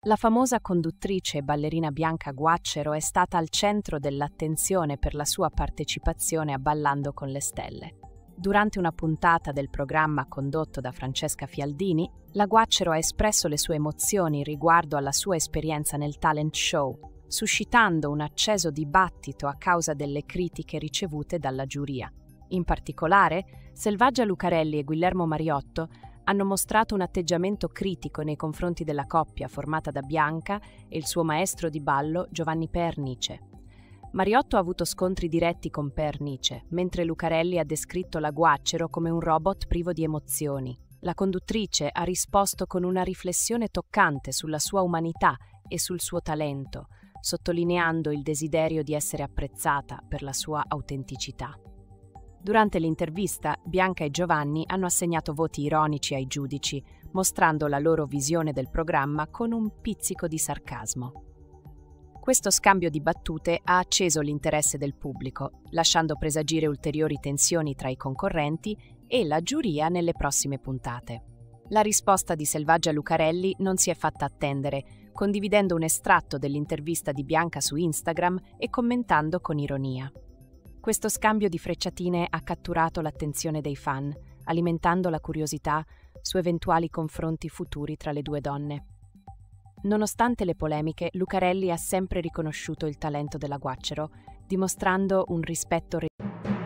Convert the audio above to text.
La famosa conduttrice e ballerina Bianca Guacciero è stata al centro dell'attenzione per la sua partecipazione a Ballando con le Stelle. Durante una puntata del programma condotto da Francesca Fialdini, la Guacciero ha espresso le sue emozioni riguardo alla sua esperienza nel talent show, suscitando un acceso dibattito a causa delle critiche ricevute dalla giuria. In particolare, Selvaggia Lucarelli e Guillermo Mariotto hanno mostrato un atteggiamento critico nei confronti della coppia formata da Bianca e il suo maestro di ballo Giovanni Pernice. Mariotto ha avuto scontri diretti con Pernice, mentre Lucarelli ha descritto la Guacciero come un robot privo di emozioni. La conduttrice ha risposto con una riflessione toccante sulla sua umanità e sul suo talento, sottolineando il desiderio di essere apprezzata per la sua autenticità. Durante l'intervista, Bianca e Giovanni hanno assegnato voti ironici ai giudici, mostrando la loro visione del programma con un pizzico di sarcasmo. Questo scambio di battute ha acceso l'interesse del pubblico, lasciando presagire ulteriori tensioni tra i concorrenti e la giuria nelle prossime puntate. La risposta di Selvaggia Lucarelli non si è fatta attendere, condividendo un estratto dell'intervista di Bianca su Instagram e commentando con ironia. Questo scambio di frecciatine ha catturato l'attenzione dei fan, alimentando la curiosità su eventuali confronti futuri tra le due donne. Nonostante le polemiche, Lucarelli ha sempre riconosciuto il talento della Guacciero, dimostrando un rispetto